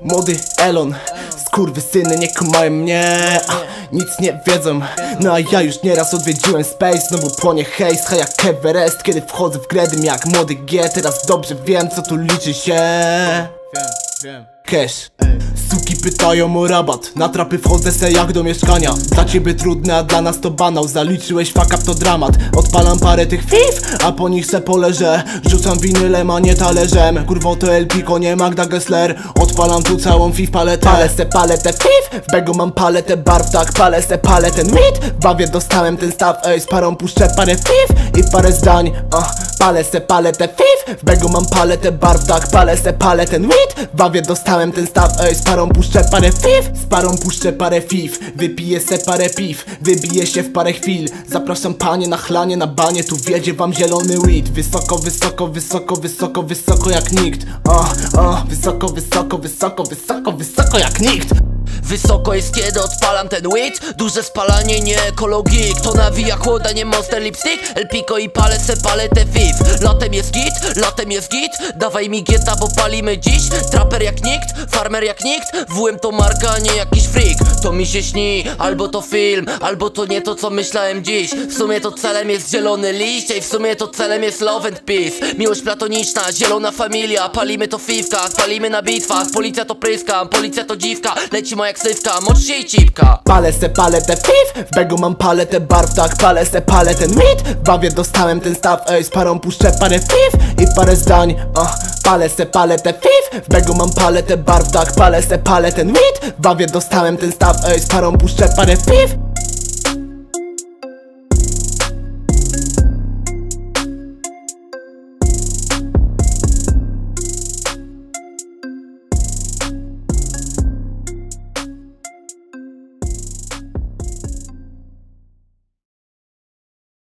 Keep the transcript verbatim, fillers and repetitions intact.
Młody Elon, skurwysyny nie kumają mnie, a, nic nie wiedzą. No a ja już nieraz odwiedziłem Space, znowu płonie hejs, ha jak Everest. Kiedy wchodzę w grę dym jak młody G, teraz dobrze wiem co tu liczy się. Wiem, wiem. Cash. Suki pytają o rabat, na trapy wchodzę se jak do mieszkania. Dla ciebie trudne, a dla nas to banał. Zaliczyłeś fuck up to dramat. Odpalam parę tych fif, a po nich se poleżę. Rzucam winylem, a nie talerzem. Kurwo to El Pico, nie Magda Gessler. Odpalam tu całą fif paletę. Palę se paletę fif, w begu mam paletę barw. Tak, palę se paletę mit. W bawie dostałem ten staw, ej, z parą puszczę parę fif i parę zdań, uh. Palę se paletę fif, w begu mam paletę barw. Tak, palę se paletę mit. W bawie dostałem ten staw, ej, z parą puszczę parę fif, z parą puszczę parę fif. Wypiję se parę piw, wybiję się w parę chwil. Zapraszam panie na chlanie, na banie, tu wiedzie wam zielony weed. Wysoko, wysoko, wysoko, wysoko, wysoko jak nikt. uh, uh, Wysoko, wysoko, wysoko, wysoko, wysoko jak nikt. Wysoko jest kiedy odpalam ten weed. Duże spalanie, nie ekologii. Kto nawija chłoda, nie monster lipstick. El Pico i palę se paletę fif. Latem jest git, latem jest git. Dawaj mi gieta, bo palimy dziś. Trapper jak nikt, farmer jak nikt. W M to marka, nie jakiś freak. To mi się śni, albo to film, albo to nie to co myślałem dziś. W sumie to celem jest zielony liść, i w sumie to celem jest love and peace. Miłość platoniczna, zielona familia. Palimy to w fifkach, palimy na bitwach. Policja to pryska, policja to dziwka. Lecimy jak ksywka, mocz się i cipka. Palę se paletę fif, w begu mam paletę barw. Tak, palę se paletę mit. W bawie dostałem ten staw, ej, z parą puszczę parę fif i parę zdań, uh. Palę se paletę fif, w begu mam paletę barw. Tak, palę se paletę mit. W bawie dostałem ten staw, ej, z parą puszczę parę fif